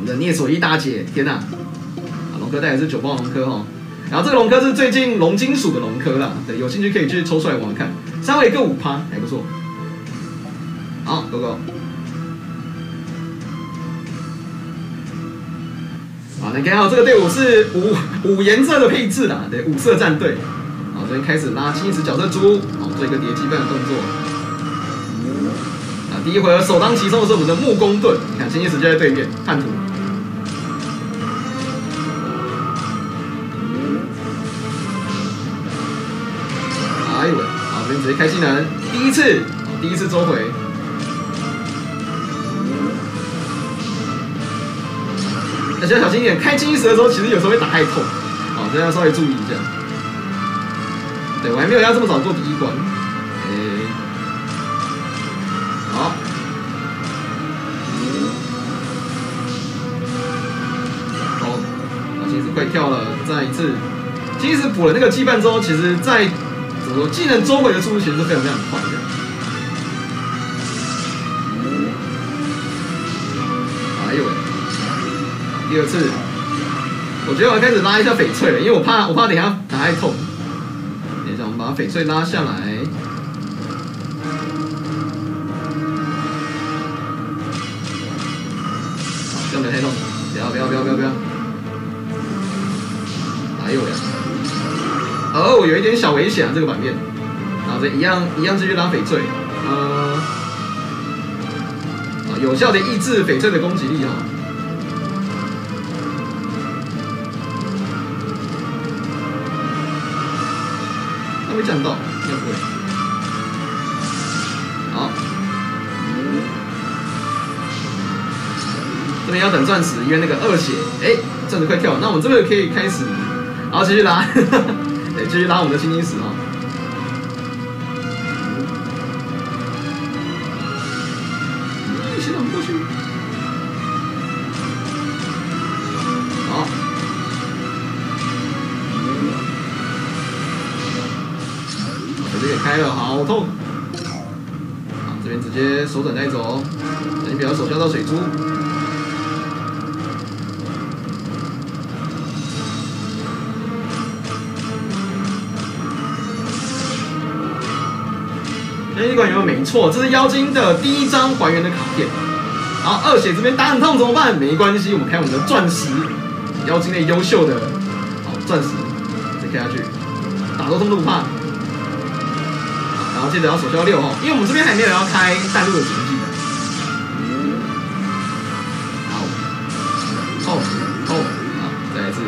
们的聂索伊大姐，天哪！啊，龙科带的是9包龙科哈。然后这个龙科是最近龙金属的龙科啦，对，有兴趣可以去抽出来玩看，稍微各5%，还不错。好 ，Go Go。好，你看到这个队伍是五颜色的配置啦，对，5色战队。好，这边开始拉金石角色猪，好，做一个叠积分的动作。啊，第一回合首当其冲的是我们的木工盾，你看金石就在对面叛徒。哎呦喂，好，这边直接开技能，第一次周回。大家小心一点，开金石的时候其实有时候会打太痛，好，这要稍微注意一下。对，我还没有要这么早做第1关。好。好，金石快跳了，再一次。金石补了那个羁绊之后，其实在怎么说技能周回的速度其实是非常非常快的。哎呦喂！第2次，我觉得我要开始拉一下翡翠了，因为我怕等一下打太痛。等一下，我们把翡翠拉下来。好，这样没太痛，不要！哎呦喂！哦，有一点小危险啊，这个版面。然后这一样继续拉翡翠。有效的抑制翡翠的攻击力哈。会降到，应该不会。好，这边要等钻石，因为那个2血，钻石快跳了。那我们这边可以开始，然后继续拉，对，继续拉我们的青金石哦。先让我们过去。好。这个开了，好痛！好，这边直接手转带走，你不要手交到水珠。那一管有没错，这是妖精的第1张还原的卡片。然后2血这边打很痛怎么办？没关系，我们开我们的钻石，妖精类优秀的，好钻石，再开下去，打多痛都不怕。然后接着要手消6哈，因为我们这边还没有要开淡路的经济的。好，好，再来一次。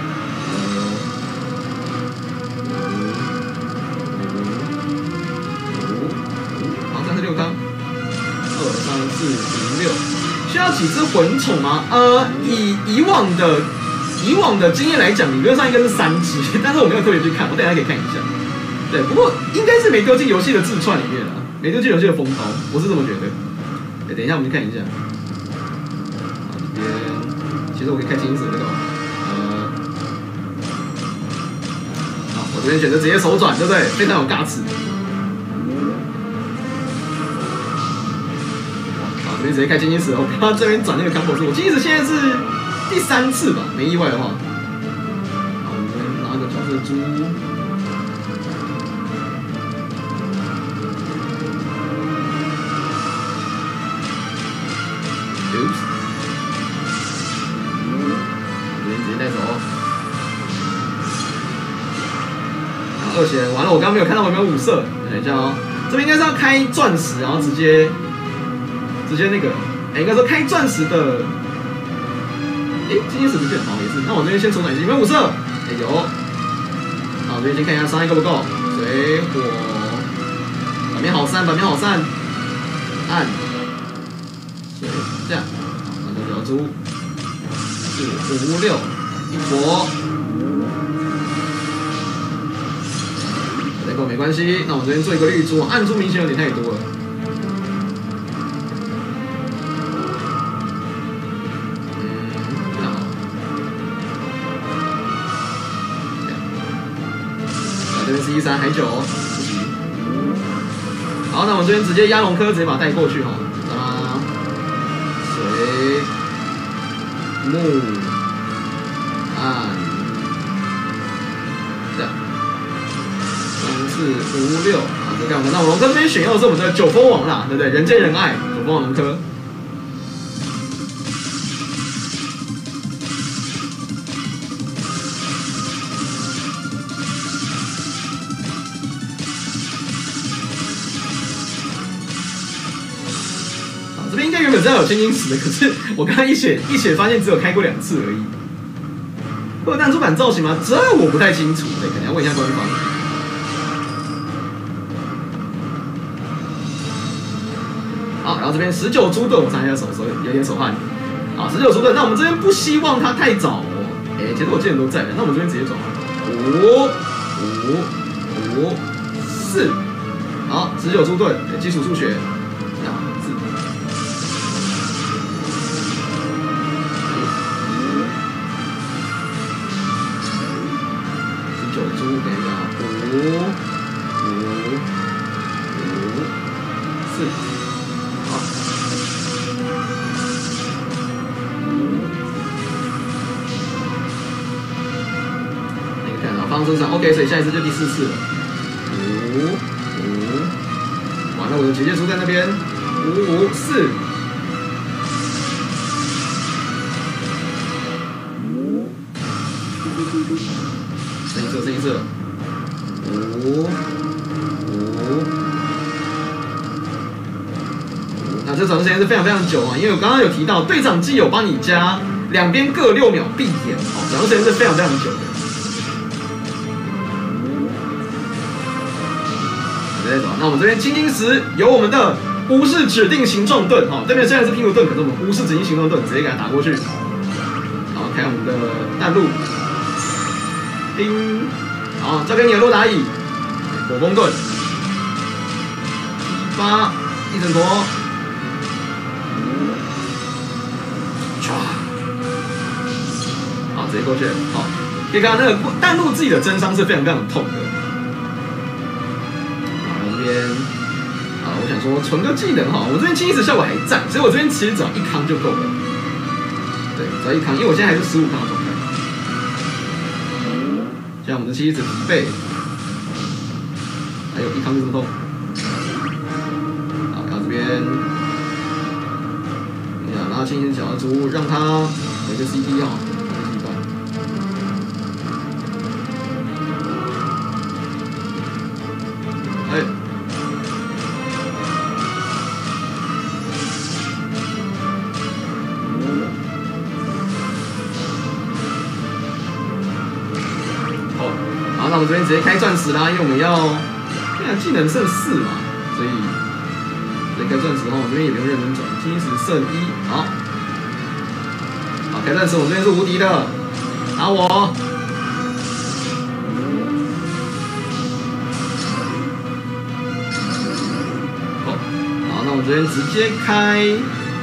好，36康。2、3、4、5、6，需要几只魂宠吗？以往的经验来讲，理论上应该是3只，但是我没有特别去看，我等一下可以看一下。对，不过应该是没丢进游戏的自串里面了，没丢进游戏的封包，我是这么觉得。等一下我们去看一下。好，这边其实我可以开金石这个。好，我这边选择直接手转，对不对？非常有尬词。好，这边直接开金石，我不要这边转那个 combo 数。我金石现在是第3次吧，没意外的话。好，我们这边拿个角色猪。直接带走。然后2血完了，我刚刚没有看到我有没有5色，等一下哦。这边应该是要开钻石，然后直接那个，应该说开钻石的。今天石不见，好也是。那我这边先手转一下，有没有5色？有。好，这边先看一下伤害够不够。水火，版面好散，按。水这样，好，那就要猪。4、5、6，一坨。这个没关系，那我们这边做一个绿珠，暗珠明显有点太多了。这样好。这边是13还9，不急。好，那我们这边直接压龙科，直接把它带过去哈。水。 木暗，这样3、4、5、6，好，再看我们，那龙科这边选用的是我们的九峰王啦，对不对？人见人爱，九峰王龙科。这边应该原本是要有千金石的，可是我刚刚一写发现只有开过2次而已。会有弹出版造型吗？这我不太清楚，对，可能要问一下官方。好，然后这边19猪盾，我查一下手有点手汗。好，19猪盾，那我们这边不希望它太早哦。其实我记得都在的，那我们这边直接转换。5、4，好，19猪盾，基础数学。5、5、5、4，好。那个看到方舟上 ，OK， 所以下一次就第4次了。5、5，完了，我的结界出在那边。5、5、4。剩一次。5、5，那这转时间是非常非常久啊，因为我刚刚有提到队长既有帮你加两边各6秒闭眼，转时间是非常非常久的。再走，那我们这边青金石有我们的无视指定形状盾，这边虽然是拼图盾，可是我们无视指定形状盾直接给它打过去。好，开我们的弹路，叮，好，交给你的洛达伊。火风盾，8，一整坨，好，直接过去，好，可以看到那个弹路自己的真伤是非常非常痛的。好，这边，我想说存个技能哈，我这边清石效果还在，所以我这边其实只要1康就够了。对，只要1康，因为我现在还是15康的状态。现在我们的清石疲惫。还有1康就这么痛，好，然后这边，然后轻轻小的植物，让它有一个 CD 哈，一段。好，那我们这边直接开钻石啦，因为我们要。技能剩4嘛，所以开钻石的话，我这边也不用认真转。金石剩1，好，开钻石，我这边是无敌的，打我。好，那我这边直接开，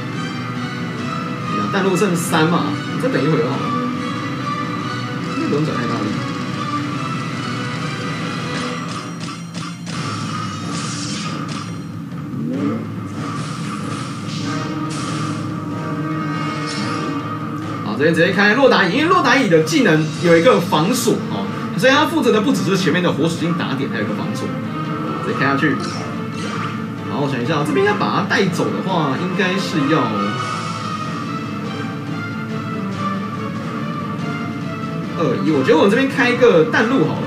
弹路剩3嘛，你再等一会儿好了，不用转太大力。这边直接开洛达伊，因为洛达伊的技能有一个防锁哦，所以它负责的不只是前面的火属性打点，还有一个防锁。直接开下去。然后我想一下，这边要把它带走的话，应该是要2、1。我觉得我这边开个弹路好了。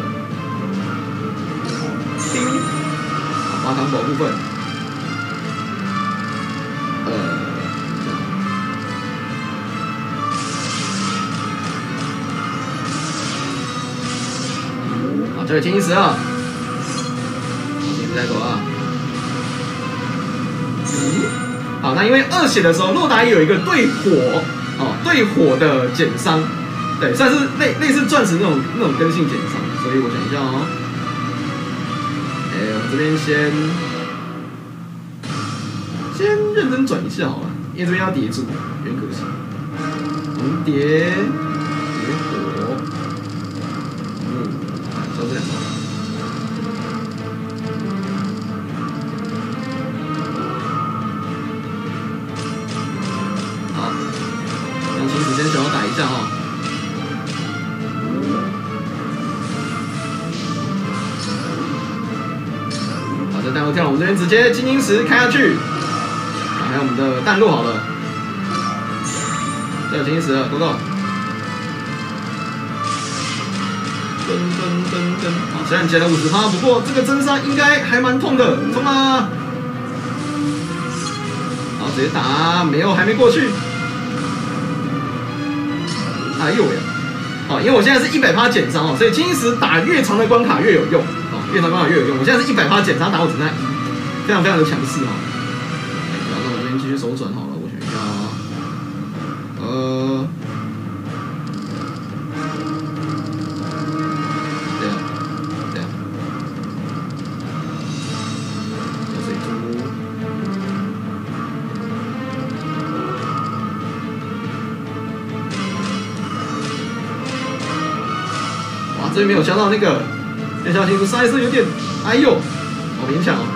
叮，好，8康保部分。这里清一石啊，清一石带走啊。好，那因为2血的时候，洛达也有一个对火对火的减伤，对，算是类似钻石那种根性减伤，所以我想一下哦。我们这边先认真转一下好了，因为这边要叠住，有点可惜。我们叠火。就这2个。好，让青子先想要打这样哦。好，这弹路跳，我们这边直接精英石开下去。还有我们的弹路好了，这有精英石了，go go。噔，好，虽然减了50%，不过这个真杀应该还蛮痛的，冲啊！好，直接打，没有，还没过去。哎呦喂！哦，因为我现在是100%减伤哦，所以精英石打越长的关卡越有用哦，越长关卡越有用。我现在是100%减伤，打我只剩1，非常非常的强势哦。那我这边继续手转好了，我选一下啊。这样，小水珠。哇，这边没有消到那个，要小心，上一次有点，哎呦，好勉强哦。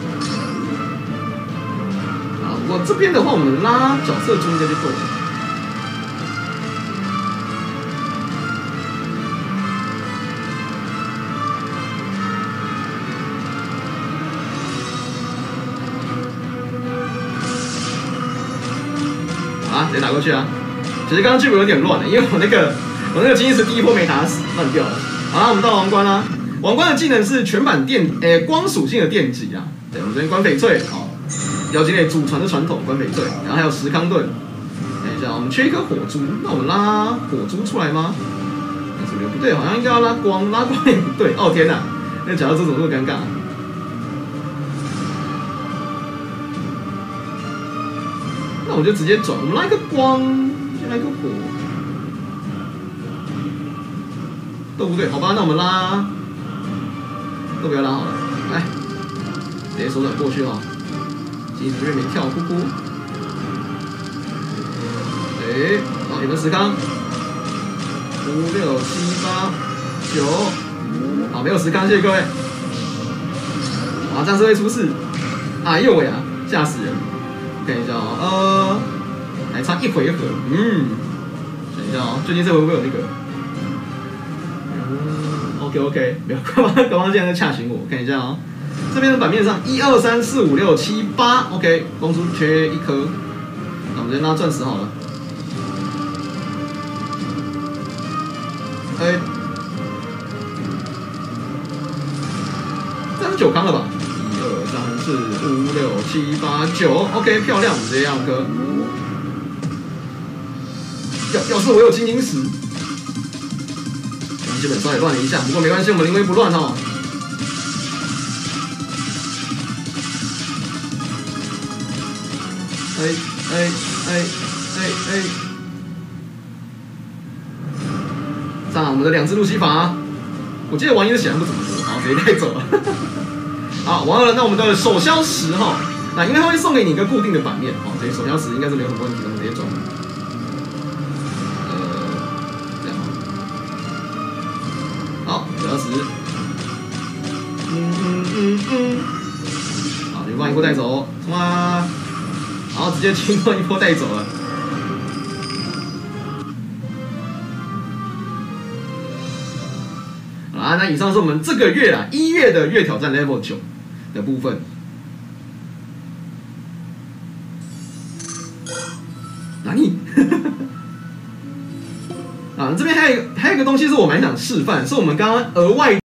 啊，不过这边的话，我们拉角色珠应该就够了。啊，直接打过去啊！其实刚刚剧本有点乱的，因为我那个精英石第一波没打死，乱掉了。好啦，我们到王冠啦。王冠的技能是全版光属性的电击啊。对，我们这边关翡翠，好，妖精类祖传的传统关翡翠，然后还有石康盾。等一下，我们缺一颗火珠，那我们拉火珠出来吗？怎么不对？好像应该要拉光也不对。哦天哪，那讲到这怎么那么尴尬？那我就直接转，我们拉一个光，先来一个火，都不对，好吧，那我们拉，都不要拉好了，来，直接手转过去哦，金石月没跳，呼呼，好，有没有石康？5、6、7、8、9，好，没有石康，谢谢各位。哇，这样是会出事，哎呦喂啊，吓死人！看一下哦，还差1回合，等一下哦，最近这回会不会有那个？OK， 没有，刚刚现在在洽询我，看一下哦，这边的版面上1、2、3、4、5、6、7、8，OK， 公主缺1颗，那我们先拉钻石好了。这是9康了吧？1、2、3、4、5、6、7、8、9，OK， 漂亮，我们直接2颗。要是我有精英石，基本稍微乱了一下，不过没关系，我们临危不乱哦。上我们的2只路西法，我记得王一的血量不怎么多，好，直接带走了。好，完了，那我们的手消石哈，那因为它会送给你一个固定的版面，哦，所以手消石应该是没有什么问题的，我们直接装。这样好，手消石，好，连贯一波带走，冲啊！好，直接清断一波带走了。好啦，那以上是我们这个月1月的月挑战 Level 9的部分。哪里？啊，这边还有一个东西是我蛮想示范，是我们刚刚额外